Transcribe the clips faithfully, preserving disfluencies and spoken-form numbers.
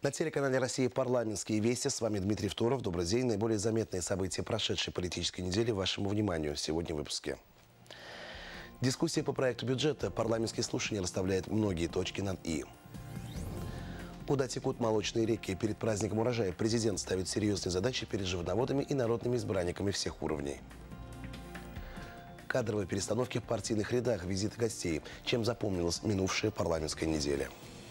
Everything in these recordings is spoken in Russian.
На телеканале «Россия» парламентские вести. С вами Дмитрий Второв. Добрый день. Наиболее заметные события прошедшей политической недели вашему вниманию сегодня в выпуске. Дискуссия по проекту бюджета. Парламентские слушания расставляют многие точки над «и». Куда текут молочные реки? Перед праздником урожая президент ставит серьезные задачи перед животноводами и народными избранниками всех уровней. Кадровые перестановки в партийных рядах, визиты гостей. Чем запомнилась минувшая парламентская неделя?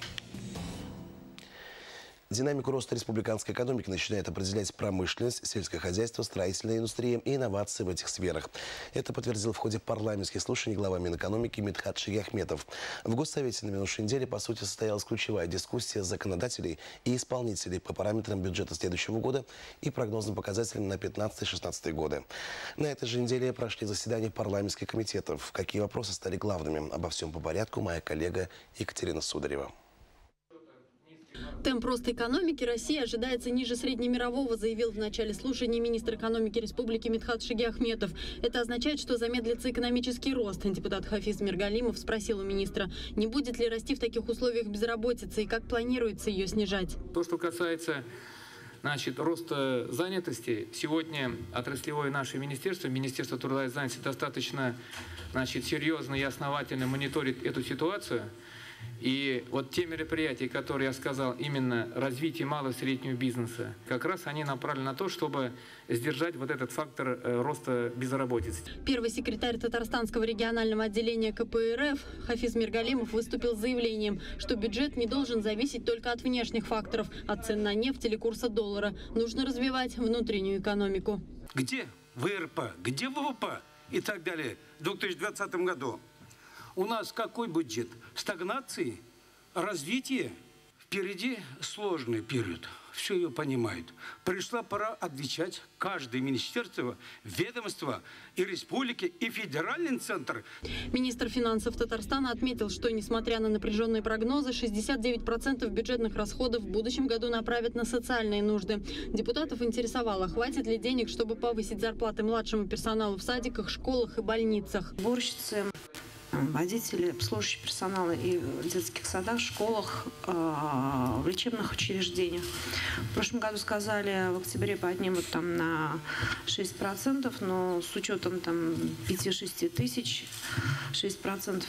Динамику роста республиканской экономики начинает определять промышленность, сельское хозяйство, строительная индустрия и инновации в этих сферах. Это подтвердил в ходе парламентских слушаний глава Минэкономики Мидхат Шигиахметов. В Госсовете на минувшей неделе, по сути, состоялась ключевая дискуссия законодателей и исполнителей по параметрам бюджета следующего года и прогнозным показателям на пятнадцатый-шестнадцатый годы. На этой же неделе прошли заседания парламентских комитетов. Какие вопросы стали главными? Обо всем по порядку моя коллега Екатерина Сударева. Темп роста экономики России ожидается ниже среднемирового, заявил в начале слушаний министр экономики республики Мидхат Шигиахметов. Это означает, что замедлится экономический рост. Депутат Хафиз Миргалимов спросил у министра, не будет ли расти в таких условиях безработица и как планируется ее снижать. То, что касается значит, роста занятости, сегодня отраслевое наше министерство, Министерство труда и занятости, достаточно значит, серьезно и основательно мониторит эту ситуацию. И вот те мероприятия, которые я сказал, именно развитие малого и среднего бизнеса, как раз они направлены на то, чтобы сдержать вот этот фактор роста безработицы. Первый секретарь Татарстанского регионального отделения ка пэ эр эф Хафиз Миргалимов выступил с заявлением, что бюджет не должен зависеть только от внешних факторов, от цен на нефть или курса доллара. Нужно развивать внутреннюю экономику. Где вэ эр пэ, где вэ вэ пэ и так далее в две тысячи двадцатом году? У нас какой бюджет? Стагнации, развитие. Впереди сложный период. Все ее понимают. Пришла пора отвечать каждое министерство, ведомство и республики, и федеральный центр. Министр финансов Татарстана отметил, что, несмотря на напряженные прогнозы, шестьдесят девять процентов бюджетных расходов в будущем году направят на социальные нужды. Депутатов интересовало, хватит ли денег, чтобы повысить зарплаты младшему персоналу в садиках, школах и больницах. Уборщицы, водители, обслуживающий персонал и в детских садах, школах, в лечебных учреждениях. В прошлом году сказали, в октябре поднимут там на шесть процентов, но с учетом там пяти-шести тысяч, шесть процентов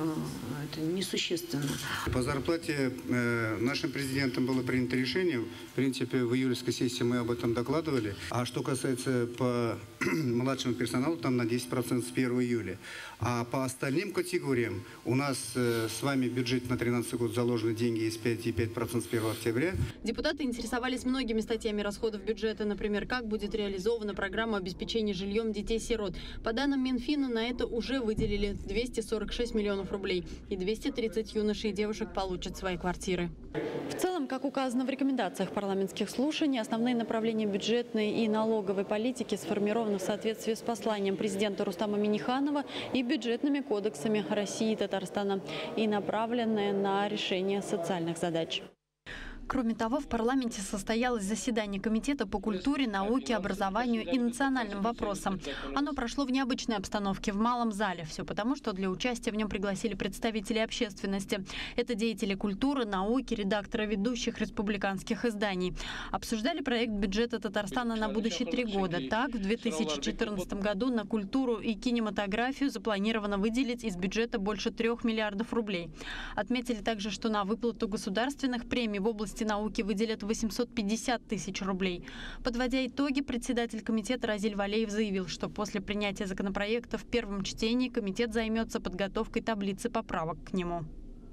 это несущественно. По зарплате э, нашим президентом было принято решение, в принципе, в июльской сессии мы об этом докладывали. А что касается по младшему персоналу, там на десять процентов с первого июля. А по остальным категориям у нас э, с вами бюджет на тринадцатый год заложены деньги из пяти и пяти процентов с первого октября. Депутаты интересовались многими статьями расходов бюджета. Например, как будет реализована программа обеспечения жильем детей-сирот. По данным Минфина, на это уже выделили двести сорок шесть миллионов рублей. И двести тридцать юношей и девушек получат свои квартиры. В целом, как указано в рекомендациях парламентских слушаний, основные направления бюджетной и налоговой политики сформированы в соответствии с посланием президента Рустама Минниханова и бюджетными кодексами России и Татарстана и направленные на решение социальных задач. Кроме того, в парламенте состоялось заседание Комитета по культуре, науке, образованию и национальным вопросам. Оно прошло в необычной обстановке в малом зале. Все потому, что для участия в нем пригласили представителей общественности. Это деятели культуры, науки, редакторы ведущих республиканских изданий. Обсуждали проект бюджета Татарстана на будущие три года. Так, в две тысячи четырнадцатом году на культуру и кинематографию запланировано выделить из бюджета больше трех миллиардов рублей. Отметили также, что на выплату государственных премий в области науки выделят восемьсот пятьдесят тысяч рублей. Подводя итоги, председатель комитета Разиль Валеев заявил, что после принятия законопроекта в первом чтении комитет займется подготовкой таблицы поправок к нему.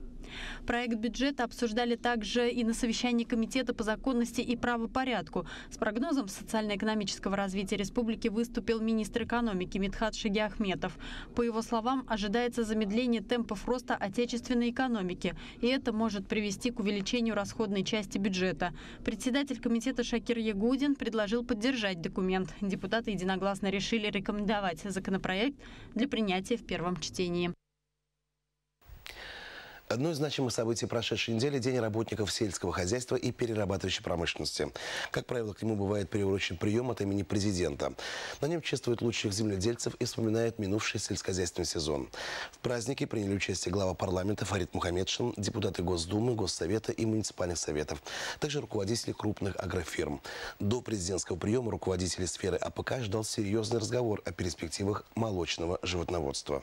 Проект бюджета обсуждали также и на совещании Комитета по законности и правопорядку. С прогнозом социально-экономического развития республики выступил министр экономики Мидхат Шигиахметов. По его словам, ожидается замедление темпов роста отечественной экономики, и это может привести к увеличению расходной части бюджета. Председатель комитета Шакир Ягудин предложил поддержать документ. Депутаты единогласно решили рекомендовать законопроект для принятия в первом чтении. Одно из значимых событий прошедшей недели – День работников сельского хозяйства и перерабатывающей промышленности. Как правило, к нему бывает приурочен прием от имени президента. На нем чествуют лучших земледельцев и вспоминают минувший сельскохозяйственный сезон. В празднике приняли участие глава парламента Фарид Мухаммедшин, депутаты Госдумы, Госсовета и муниципальных советов, также руководители крупных агрофирм. До президентского приема руководители сферы А П К ждал серьезный разговор о перспективах молочного животноводства.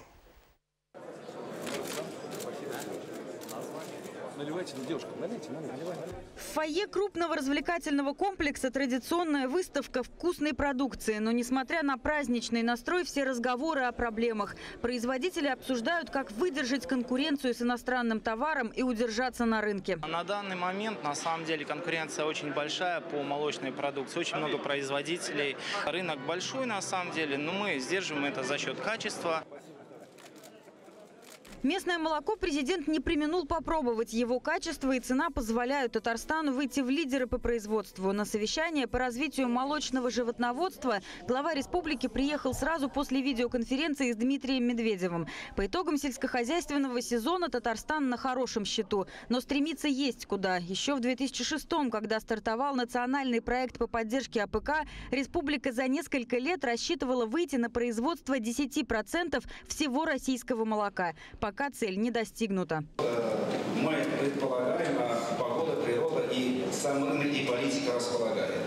Наливайте, девушка, налейте, наливайте. В фойе крупного развлекательного комплекса традиционная выставка вкусной продукции. Но несмотря на праздничный настрой, все разговоры о проблемах. Производители обсуждают, как выдержать конкуренцию с иностранным товаром и удержаться на рынке. На данный момент, на самом деле, конкуренция очень большая по молочной продукции. Очень много производителей. Рынок большой, на самом деле, но мы сдерживаем это за счет качества. Местное молоко президент не преминул попробовать. Его качество и цена позволяют Татарстану выйти в лидеры по производству. На совещание по развитию молочного животноводства глава республики приехал сразу после видеоконференции с Дмитрием Медведевым. По итогам сельскохозяйственного сезона Татарстан на хорошем счету. Но стремиться есть куда. Еще в две тысячи шестом, когда стартовал национальный проект по поддержке А П К, республика за несколько лет рассчитывала выйти на производство десяти процентов всего российского молока. Пока цель не достигнута. Мы предполагаем, а погода, природа и сам рынок и политика располагает.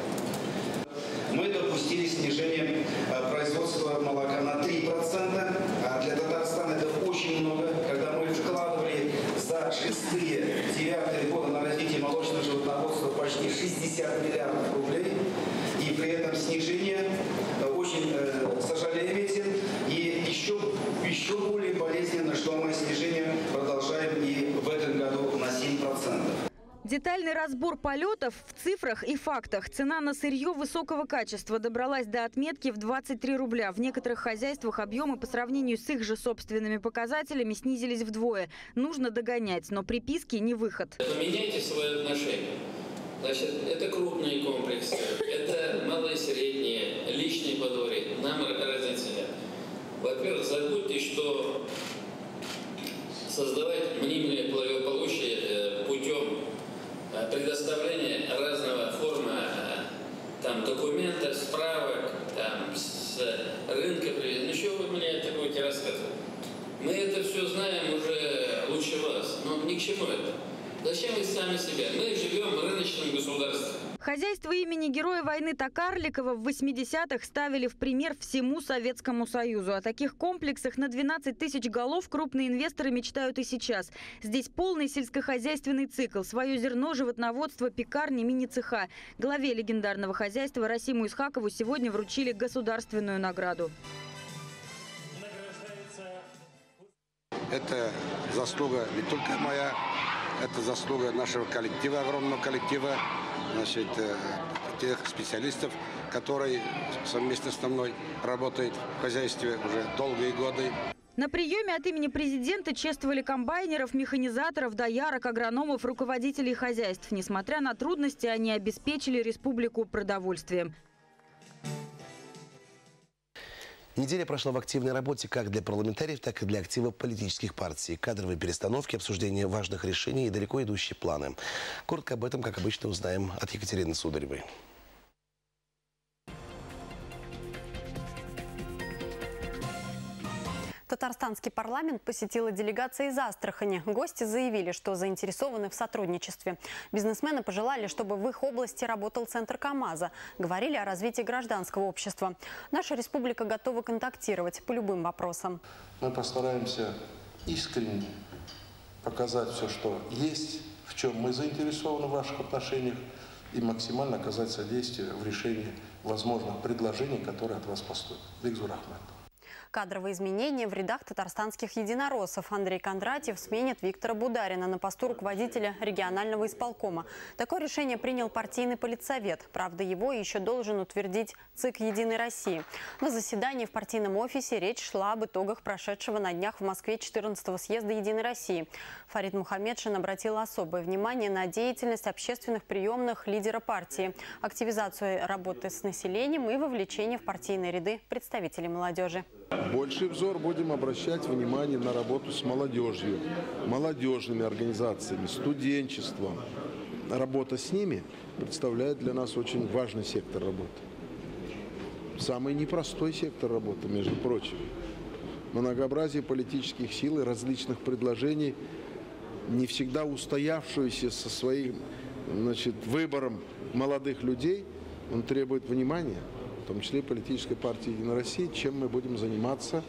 Мы допустили снижение производства молока на три процента, а для Татарстана это очень много. Когда мы вкладывали за шестые, девятые годы на развитие молочного животноводства почти шестьдесят миллиардов рублей, и при этом снижение очень, э, сожалеем этим, и еще, еще более болезненно, что мы снижение продолжаем и в этом году на семь процентов. Детальный разбор полетов в цифрах и фактах. Цена на сырье высокого качества добралась до отметки в двадцать три рубля. В некоторых хозяйствах объемы по сравнению с их же собственными показателями снизились вдвое. Нужно догонять, но приписки не выход. Поменяйте свои отношения. Значит, это крупные комплексы, это малые, средние, личные подворья. Нам разницы нет. Во-первых, забудьте, что создавать мнимое благополучие путем предоставления разного форма там, документов, справок, там, с рынка. Ну что вы мне это будете рассказывать? Мы это все знаем уже лучше вас, но ни к чему это. Зачем вы сами себя? Мы живем в рыночном государстве. Хозяйство имени Героя войны Токарликова в восьмидесятых ставили в пример всему Советскому Союзу. О таких комплексах на двенадцать тысяч голов крупные инвесторы мечтают и сейчас. Здесь полный сельскохозяйственный цикл. Свое зерно, животноводство, пекарни, мини-цеха. Главе легендарного хозяйства Расиму Исхакову сегодня вручили государственную награду. Это заслуга не только моя, это заслуга нашего коллектива, огромного коллектива, значит, тех специалистов, которые совместно со мной работают в хозяйстве уже долгие годы. На приеме от имени президента чествовали комбайнеров, механизаторов, доярок, агрономов, руководителей хозяйств. Несмотря на трудности, они обеспечили республику продовольствием. Неделя прошла в активной работе как для парламентариев, так и для актива политических партий. Кадровые перестановки, обсуждение важных решений и далеко идущие планы. Коротко об этом, как обычно, узнаем от Екатерины Сударевой. Татарстанский парламент посетила делегация из Астрахани. Гости заявили, что заинтересованы в сотрудничестве. Бизнесмены пожелали, чтобы в их области работал центр КАМАЗа. Говорили о развитии гражданского общества. Наша республика готова контактировать по любым вопросам. Мы постараемся искренне показать все, что есть, в чем мы заинтересованы в ваших отношениях, и максимально оказать содействие в решении возможных предложений, которые от вас поступят. Бигзур Ахмед. Кадровые изменения в рядах татарстанских единороссов. Андрей Кондратьев сменит Виктора Бударина на посту руководителя регионального исполкома. Такое решение принял партийный политсовет. Правда, его еще должен утвердить ЦИК «Единой России». На заседании в партийном офисе речь шла об итогах прошедшего на днях в Москве четырнадцатого съезда «Единой России». Фарид Мухаммедшин обратил особое внимание на деятельность общественных приемных лидера партии, активизацию работы с населением и вовлечение в партийные ряды представителей молодежи. больший взор будем обращать внимание на работу с молодежью, молодежными организациями, студенчеством. Работа с ними представляет для нас очень важный сектор работы. Самый непростой сектор работы, между прочим. Многообразие политических сил и различных предложений, не всегда устоявшуюся со своим, значит, выбором молодых людей, он требует внимания, в том числе политической партии «Единая Россия», чем мы будем заниматься.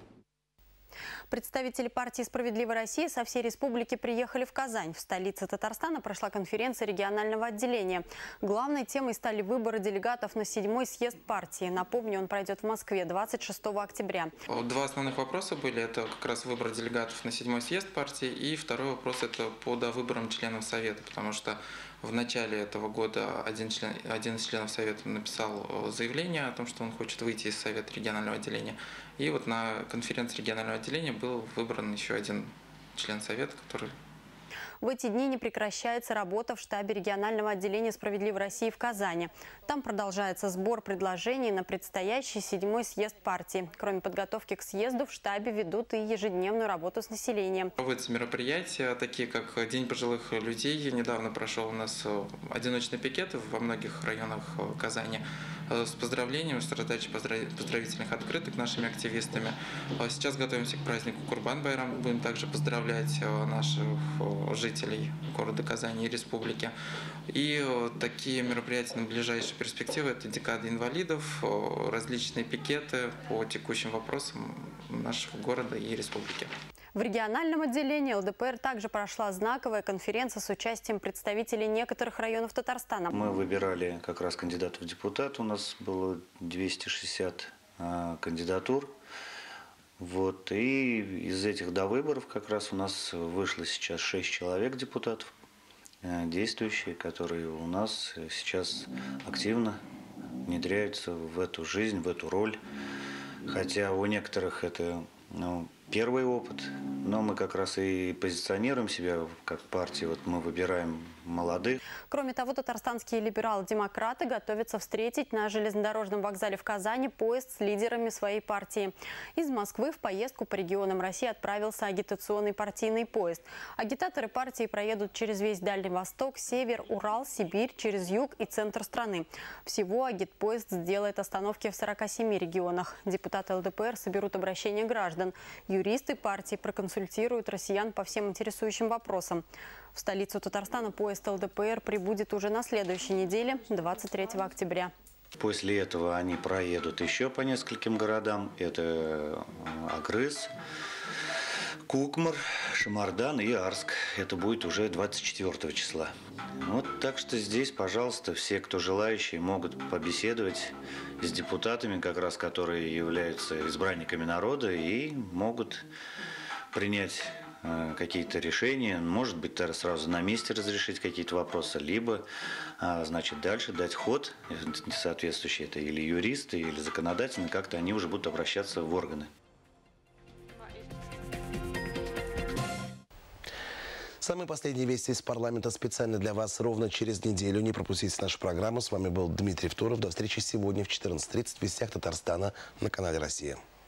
Представители партии «Справедливая Россия» со всей республики приехали в Казань. В столице Татарстана прошла конференция регионального отделения. Главной темой стали выборы делегатов на седьмой съезд партии. Напомню, он пройдет в Москве двадцать шестого октября. Два основных вопроса были. Это как раз выбор делегатов на седьмой съезд партии. И второй вопрос – это по довыборам членов Совета. Потому что в начале этого года один, член, один из членов Совета написал заявление о том, что он хочет выйти из Совета регионального отделения. И вот на конференции регионального отделения был выбран еще один член Совета, который... В эти дни не прекращается работа в штабе регионального отделения «Справедливой России» в Казани. Там продолжается сбор предложений на предстоящий седьмой съезд партии. Кроме подготовки к съезду, в штабе ведут и ежедневную работу с населением. Проводятся мероприятия, такие как День пожилых людей. Недавно прошел у нас одиночный пикет во многих районах Казани с поздравлениями, с раздачей поздравительных открыток нашими активистами. Сейчас готовимся к празднику Курбан-Байрам. Будем также поздравлять наших жителей города Казани и республики. И такие мероприятия на ближайшие перспективы – это декада инвалидов, различные пикеты по текущим вопросам нашего города и республики. В региональном отделении эл дэ пэ эр также прошла знаковая конференция с участием представителей некоторых районов Татарстана. Мы выбирали как раз кандидатов в депутаты. У нас было двести шестьдесят а, кандидатур. Вот. И из этих довыборов как раз у нас вышло сейчас шесть человек депутатов, действующие, которые у нас сейчас активно внедряются в эту жизнь, в эту роль. Хотя у некоторых это, ну, первый опыт, но мы как раз и позиционируем себя как партия. Вот мы выбираем молодых. Кроме того, татарстанские либералы-демократы готовятся встретить на железнодорожном вокзале в Казани поезд с лидерами своей партии. Из Москвы в поездку по регионам России отправился агитационный партийный поезд. Агитаторы партии проедут через весь Дальний Восток, Север, Урал, Сибирь, через юг и центр страны. Всего агитпоезд сделает остановки в сорока семи регионах. Депутаты эл дэ пэ эр соберут обращения граждан. Юристы партии проконсультируют россиян по всем интересующим вопросам. В столицу Татарстана поезд эл дэ пэ эр прибудет уже на следующей неделе, двадцать третьего октября. После этого они проедут еще по нескольким городам. Это Агрыз, Кукмар, Шамардан и Арск. Это будет уже двадцать четвёртого числа. Вот, так что здесь, пожалуйста, все, кто желающие, могут побеседовать с депутатами, как раз которые являются избранниками народа, и могут принять э, какие-то решения. Может быть, сразу на месте разрешить какие-то вопросы, либо, э, значит, дальше дать ход соответствующий. Это или юристы, или законодательно, как-то они уже будут обращаться в органы. Самые последние вести из парламента специально для вас ровно через неделю. Не пропустите нашу программу. С вами был Дмитрий Второв. До встречи сегодня в четырнадцать тридцать в «Вестях Татарстана» на канале «Россия».